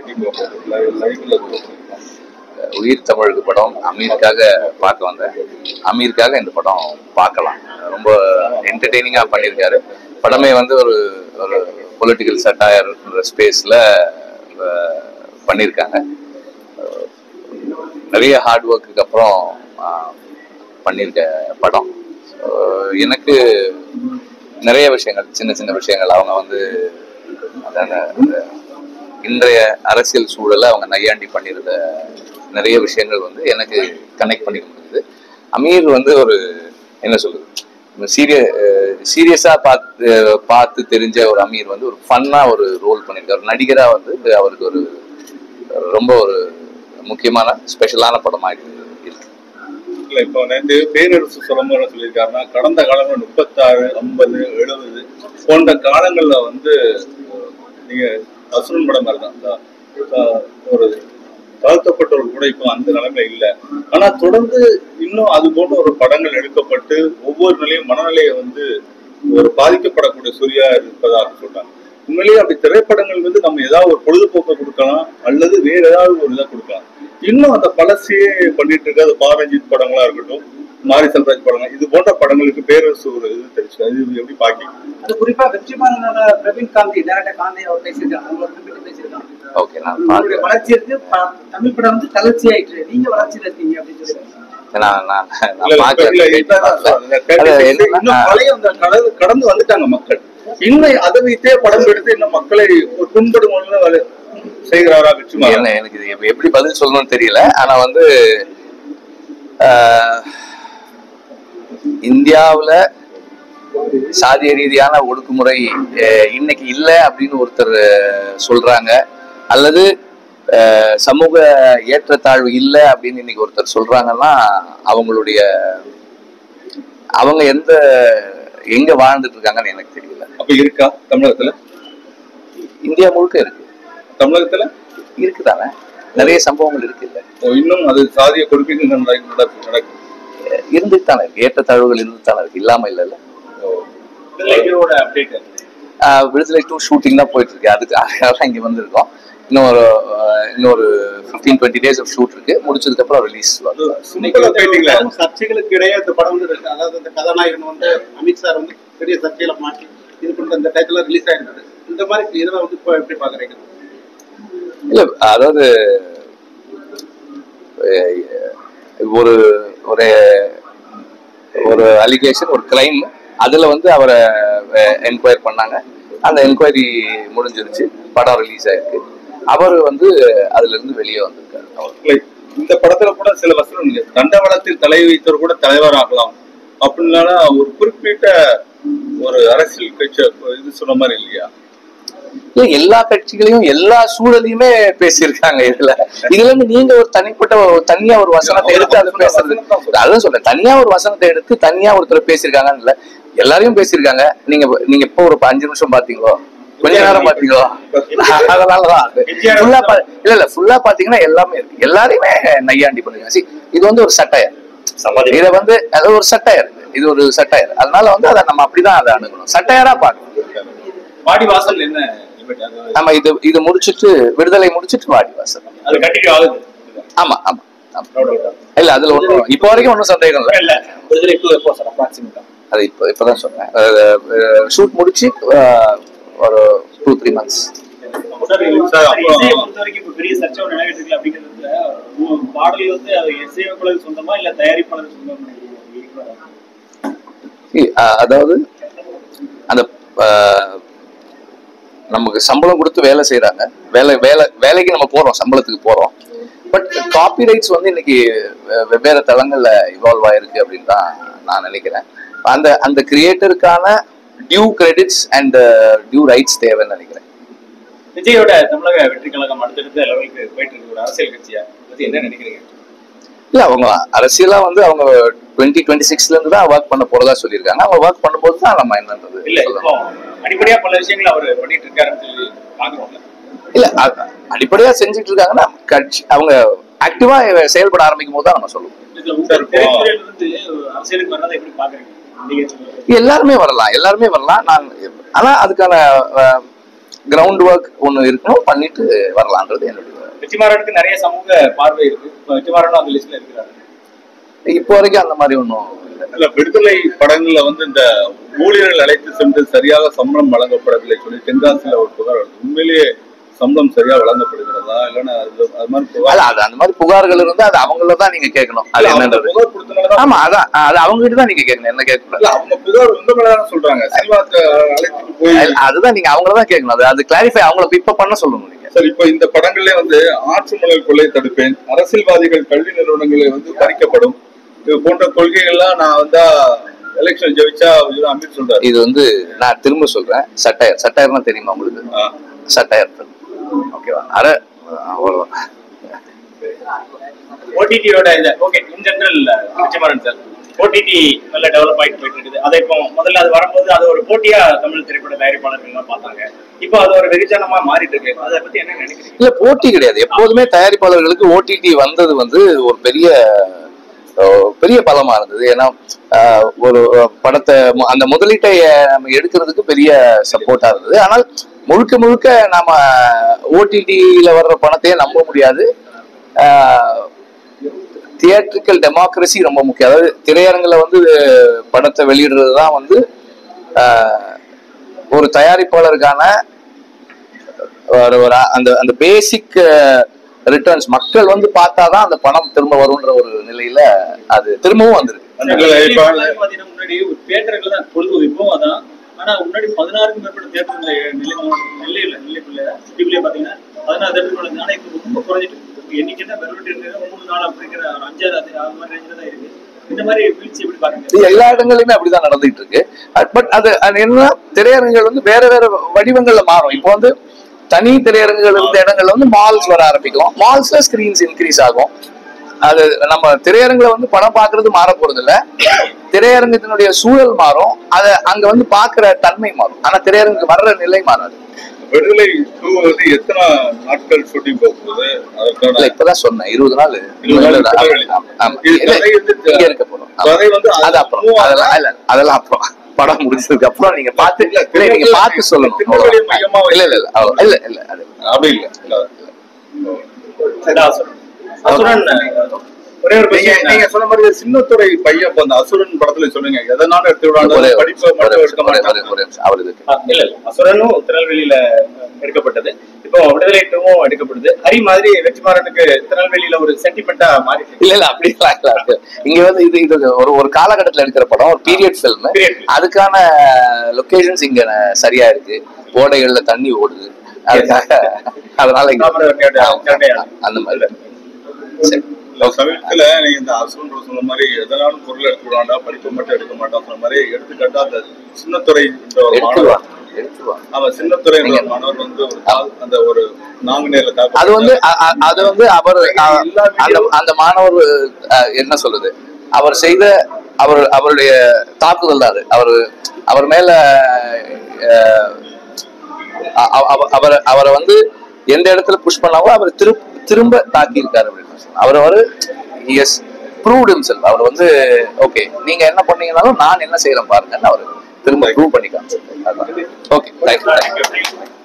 உயிர் தமிழுக்கு படம் அமீருக்காக பார்க்க வந்தேன். அமீருக்காக இந்த படம் பார்க்கலாம். ரொம்ப என்டர்டெய்னிங்காக பண்ணியிருக்காரு. படமே வந்து ஒரு ஒரு பொலிட்டிக்கல் சட்டாயர்ன்ற ஸ்பேஸில் பண்ணியிருக்காங்க. நிறைய ஹார்ட் ஒர்க்குக்கு அப்புறம் பண்ணியிருக்க படம். எனக்கு நிறைய விஷயங்கள், சின்ன சின்ன விஷயங்கள், அவங்க வந்து இன்றைய அரசியல் சூழலை அவங்க நையாண்டி பண்ணியிருந்த நிறைய விஷயங்கள் வந்து எனக்கு கனெக்ட் பண்ணிக்க முடியுது. அமீர் வந்து ஒரு என்ன சொல்றது, சீரியஸா பார்த்து தெரிஞ்ச ஒரு அமீர் வந்து ஒரு ஃபன்னா ஒரு ரோல் பண்ணியிருக்காரு. நடிகரா வந்து அவருக்கு ஒரு ரொம்ப ஒரு முக்கியமான ஸ்பெஷலான படமா இருக்கு. இல்ல இப்போ நேற்று பேரரசு சொல்லும்போது சொல்லியிருக்காருன்னா, கடந்த காலங்கள் 36, 50, 70 போன்ற காலங்கள்ல வந்து நீங்க அசுரன் படம் மாதிரி தான் ஒரு தாழ்த்தப்பட்டவர்கள் கூட இப்போ அந்த நிலைமை இல்லை. ஆனா தொடர்ந்து இன்னும் அது போன்ற ஒரு படங்கள் எடுக்கப்பட்டு ஒவ்வொரு நிலையும் மனநிலையை வந்து ஒரு பாதிக்கப்படக்கூடிய சூரியா இருப்பதாக சொல்றாங்க. உண்மையிலேயே அப்படி திரைப்படங்கள் வந்து நம்ம ஏதாவது ஒரு பொழுதுபோக்கை கொடுக்கலாம் அல்லது வேற ஏதாவது ஒரு இதை கொடுக்கலாம். இன்னும் அந்த பழசையே பண்ணிட்டு இருக்க அது பாரஞ்சித் படங்களா இருக்கட்டும், மாரி செல்வராஜ் படங்கள், இது போன்ற படங்களுக்கு பேரரசு ஒரு இது தெரிச்சு. அது எப்படி பாக்கி அது குறிப்பா வெற்றிமாறனோட பிரவீன் காந்தி டேரக்டர் காந்தி அவர் பேசியிருக்காங்க. அவங்களை குறிப்பிட்டு பேசியிருக்காங்க. ஓகே, நான் வளர்ச்சி இருக்கு, தமிழ் படம் வந்து தளர்ச்சி ஆயிட்டு, நீங்க வளர்ச்சியில இருக்கீங்க அப்படின்னு சொல்லி கடந்து வந்துட்டாங்க மக்கள். இன்னும் அதை வைத்தே படம் எடுத்து இன்னும் மக்களை ஒரு புண்படும் செய்கிறாரா வெற்றிமாறன்? எனக்கு இது எப்படி பதில் சொல்லணும்னு தெரியல. ஆனா வந்து இந்தியாவுல சாதிய ரீதியான ஒடுக்குமுறை இன்னைக்கு இல்ல அப்படின்னு ஒருத்தர் சொல்றாங்க, அல்லது சமூக ஏற்றத்தாழ்வு இல்லை அப்படின்னு இன்னைக்கு ஒருத்தர் சொல்றாங்கன்னா அவங்க எங்க வாழ்ந்துட்டு இருக்காங்கன்னு எனக்கு தெரியல. அப்ப இருக்கா தமிழகத்துல? இந்தியா முழுக்க இருக்கு. தமிழகத்துல இருக்குதானே, நிறைய சம்பவங்கள் இருக்கு. இல்ல இன்னும் அது சாதிய கொடுப்பீங்க இருந்துட்டு தானே இருக்கு, ஏற்றத்தாழ்வுகள் இருந்துட்டு தானே இருக்கு, இல்லாம இல்ல. விடுதலை 2 ஷூட்டிங் தான் போயிட்டு இருக்கு. அதுக்கு இங்க வந்திருக்கோம். இன்னொரு 15-20 days ஆஃப் ஷூட் இருக்கு. முடிச்சதுக்கு அப்புறம் ரிலீஸ். சர்ச்சைகளுக்கு இடையே இந்த படம் வந்து, அதாவது இந்த கதாநாயகன் வந்து அமித் சார் வந்து பெரிய சர்ச்சையில மாற்றி இது பண்ற இந்த டைத்துல ரிலீஸ் ஆயிருந்தது. இந்த மாதிரி இதெல்லாம் வந்து இப்போ எப்படி பாக்குறீங்க? இல்ல, அதாவது ஒரு ஒரு அலிகேஷன், ஒரு கிரைம், அதுல வந்து அவரை என்கொயரி பண்ணாங்க. அந்த என்கொயரி முடிஞ்சிருச்சு, படம் ரிலீஸ் ஆயிருக்கு. அவர் வந்து அதுல இருந்து வெளியே வந்திருக்காரு. இந்த படத்துல கூட சில வசனம் தண்டவாளத்தில் தலை வைத்தவர் கூட தலைவர் ஆகலாம் அப்படின்னா ஒரு குறிப்பிட்ட ஒரு அரசியல் கட்சி இது சொன்ன மாதிரி இல்லையா? எல்லா கட்சிகளையும் எல்லா சூழலையுமே பேசியிருக்காங்க. இதுல இருந்து நீங்க ஒரு தனியா ஒரு வசனத்தை எடுத்து அதை பேசுறது, அதான் சொல்றேன், தனியா ஒரு வசனத்தை எடுத்து தனியா ஒருத்தர் பேசியிருக்காங்கன்னு இல்ல, எல்லாரையும் பேசியிருக்காங்க. நீங்க இப்போ ஒரு 5 நிமிஷம் பாத்தீங்களோ, கொஞ்ச நேரம் பாத்தீங்களோ, அதனாலதான் இல்ல ஃபுல்லா பாத்தீங்கன்னா எல்லாமே இருக்கு. எல்லாரையுமே நையாண்டி பண்ணுங்க. இது வந்து ஒரு சட்டையர், இதை வந்து அது ஒரு சட்டையர், இது ஒரு சட்டையர். அதனால வந்து அதை நம்ம அப்படிதான் அதை அணுகணும், சட்டையரா பார்க்கணும். வாடிவாசல் என்ன நம்ம இது முடிச்சுட்டு, விடுதலை முடிச்சுட்டு வாடிவாசல் அது கண்டினியூ ஆகுது. ஆமா ஆமா இல்ல, அதுல ஒன்றும் இப்போ வரைக்கும் ஒன்றும் சந்தேகம் இல்ல. அது இப்பதான் சொன்னேன், ஷூட் முடிச்சு ஒரு 2-3 months. பெரிய சர்ச்சை பாடல் வந்து சொந்தமா இல்ல தயாரிப்பாளர் சொந்தமா? அதாவது அந்த நமக்கு சம்பளம் கொடுத்து வேலை செய்யறாங்க, வேலைக்கு நம்ம போறோம், சம்பளத்துக்கு போறோம். பட் காப்பிரைட்ஸ் வந்து இன்னைக்கு வெவ்வேறு தளங்கள்ல இவால்வ் ஆயிருக்கு அப்படின்னு தான் நான் நினைக்கிறேன். அந்த கிரியேட்டருக்கான due credits and due rights தேவைன்னு நினைக்கிறேன். விஜயோட தமிழக வெற்றி கழகம் அடுத்தடுத்த லெவலுக்கு போயிட்டு இருக்கு, ஒரு அரசியல் கட்சியா பத்தி என்ன நினைக்கிறீங்க? இல்ல, அவங்க அரசியலா வந்து அவங்க 2026ல இருந்து தான் ஒர்க் பண்ண போறதா சொல்லியிருக்காங்க. அவங்க ஒர்க் பண்ணும்போது தான் நம்ம என்னன்றது இல்ல, அடிப்படையா பல விஷயங்கள் அவர் பண்ணிட்டு இருக்காருன்னு சொல்லி பாக்குறோம்ல. இல்ல, அடிப்படையா செஞ்சுட்டு இருக்காங்கன்னா கட்சி அவங்க ஆக்டிவா செயல்பட ஆரம்பிக்கும் போது தான் நம்ம சொல்லுவோம். அரசியலுக்கு வர்றதை எப்படி பாக்குறீங்க? எல்லாருமே வரலாம். நான் ஆனா அதுக்கான கிரவுண்ட் ஒர்க் ஒண்ணு இருக்கணும், பண்ணிட்டு வரலான்றது என்னுடைய. வெற்றிமாறனுக்கு நிறைய சமூக பார்வை இருக்கு, வெற்றிமாறனும் அந்த லிஸ்ட்ல இருக்கிறாரு. இப்போ வரைக்கும் அந்த மாதிரி ஒன்றும் இல்ல. விடுதலை படங்கள்ல வந்து இந்த ஊழியர்கள் அழைத்து சென்று சரியாக சம்பளம் வழங்கப்படவில்லை சொல்லி தென்காசியில ஒரு புகார் வருது. உண்மையிலேயே சம்பளம் சரியா வழங்கப்படுகிறதா இல்லன்னா அது மாதிரி புகார்? அந்த மாதிரி புகார்கள் இருந்தா அது அவங்களதான் நீங்க கேட்கணும். அது என்னன்றது புகார் கொடுத்தனாலதான். ஆமா, அதான் அது அவங்க கிட்ட தான் நீங்க கேட்கணும், என்ன கேட்கணும். அவங்க புகார் உங்க மேலதான் சொல்றாங்க. சினிமாக்கு அழைத்து போய் அதுதான் நீங்க அவங்களதான் கேட்கணும். அது கிளாரிஃபை அவங்களை இப்ப பண்ண சொல்லணும் நீங்க. சரி, இப்ப இந்த படங்களே வந்து ஆற்று மணல் கொள்ளை தடுப்பேன், அரசியல்வாதிகள் கல்வி நிறுவனங்களை வந்து பறிக்கப்படும், இது போன்ற கொள்கைகள்லாம் நான் வந்தா எலெக்ஷன் ஜெயிச்சா அமித் சொல்றாரு. இது வந்து நான் திரும்ப சொல்றேன், சட்டையர்னா தெரியுமா உங்களுக்கு? சட்டையர், ஓகேவா? அவ்வளவுதான். ஓடிடியோட இந்த okay in general Vetrimaaran sir, OTT நல்ல டெவலப் ஆயிட்டு போயிட்டு இருக்குது. அதை இப்போ முதல்ல அது வரும்போது அது ஒரு போட்டியா தமிழ் திரைப்பட தயாரிப்பாளர்கள் எல்லாம் பார்த்தாங்க. இப்போ அது ஒரு வெகுஜனமா மாறிட்டு இருக்கு. அதை பத்தி என்ன நினைக்கிறீங்க? இல்ல, போட்டி கிடையாது. எப்போதுமே தயாரிப்பாளர்களுக்கு ஓடிடி வந்தது வந்து ஒரு பெரிய பலமா இருந்தது. ஏன்னா ஒரு படத்தை அந்த முதலீட்டை நம்ம எடுக்கிறதுக்கு பெரிய சப்போர்ட்டா இருந்தது. ஆனால் முழுக்க நாம ஓடிடியில வர்ற பணத்தையே நம்ப முடியாது. தியேட்ரிக்கல் டெமோக்ரஸி ரொம்ப முக்கியம். அதாவது திரையரங்குல வந்து படத்தை வெளியிடுறதுதான் வந்து ஒரு தயாரிப்பாளருக்கான அந்த பேசிக் ரிட்டர்ன்ஸ். மக்கள் வந்து பார்த்தாதான் அந்த பணம் திரும்ப வரும்ன்ற ஒரு நிலையில அது திரும்பவும் வந்திருக்கு. முன்னாடி ஒரு தியேட்டர்கள் தான் பொழுதுபோகும் அதான். ஆனா முன்னாடி 16க்கும் மேற்பட்ட தியேட்டர்கள் நெல்லைக்குள்ள பாத்தீங்கன்னா 16 தியேட்டர்கள். ஆனா இப்ப ரொம்ப குறைஞ்சிட்டு எண்ணிக்கைன்னா வெறும் 3 4 அப்படிங்கிற 5 6 மாதிரி ரேஞ்சில தான் இருக்கு. இந்த மாதிரி வீழ்ச்சி எப்படி பாருங்க? எல்லா இடங்களிலுமே அப்படிதான் நடந்துட்டு இருக்கு. பட் அது என்ன, திரையரங்குகள் வந்து வேற வடிவங்கள்ல மாறும். இப்போ வந்து தனி திரையரங்குகள் இருந்த இடங்கள்ல வந்து மால்ஸ் வர ஆரம்பிக்கும். மால்ஸ்ல ஸ்கிரீன்ஸ் இன்க்ரீஸ் ஆகும். அது நம்ம திரையரங்குல வந்து படம் பாக்குறது மாற போறது இல்ல, திரையரங்கத்தினுடைய சூழல் மாறும். அது அங்க வந்து பாக்குற தன்மை மாறும். ஆனா திரையரங்குக்கு வர்ற நிலை மாறாது. விடுதலை 2 வந்து எத்தனை நாட்கள் ஷூட்டிங் போகுது? இப்பதான் சொன்னேன் 20 நாள் இருக்க போறோம். அது அப்புறம் அதெல்லாம் அப்புறம் படம் முடிச்சதுக்கு அப்புறம் நீங்க பார்த்து சொல்லணும். இல்ல அப்படி இல்ல. நீங்க சொன்ன மாதிரி சின்னத்துறை பையன் அந்த அசுரன் படத்துல சொன்னீங்க, எதனால அசுரனும் திருநெல்வேலியில எடுக்கப்பட்டது. இப்போ விடுதலை 2ம் எடுக்கப்படுது. ஹரி மாதிரி வெற்றிமாறனுக்கு திருநெல்வேலியில ஒரு சென்டிமெண்டா மாறி. இல்ல அப்படி இங்க வந்து இது ஒரு காலகட்டத்துல எடுக்கிற படம், ஒரு பீரியட் பிலிம். அதுக்கான லொகேஷன்ஸ் இங்க சரியா இருக்கு. ஓடைகள்ல தண்ணி ஓடுது, அதனால அந்த மாதிரி. சமீபத்துல நீங்க இந்த அசுரன் சொன்ன மாதிரி எதனாலும் பொருள் எடுக்க விடாண்டா, படிப்பு மட்டும் எடுக்க மாட்டோம் சொன்ன மாதிரி எடுத்துக்காட்டா அந்த சின்னத்துறை சின்னத்துறை மாணவர் வந்து அந்த ஒரு நாங்குநேர்ல அது வந்து அவர் அந்த மாணவர் என்ன சொல்றது, அவர் செய்த அவருடைய தாக்குதல் தான் அது. அவர் மேல அவரை வந்து எந்த இடத்துல புஷ் பண்ணாவோ அவர் திரும்ப தாக்கி இருக்காரு அப்படின்னு அவர் எஸ் ப்ரூவ்ட் ஹிம்செல்ஃப். அவர் வந்து ஓகே நீங்க என்ன பண்ணீங்கன்னாலும் நான் என்ன செய்யறேன் பாருங்கன்னு அவர் திரும்ப ப்ரூவ் பண்ணி காமிச்சிருக்காரு. Okay, thank you.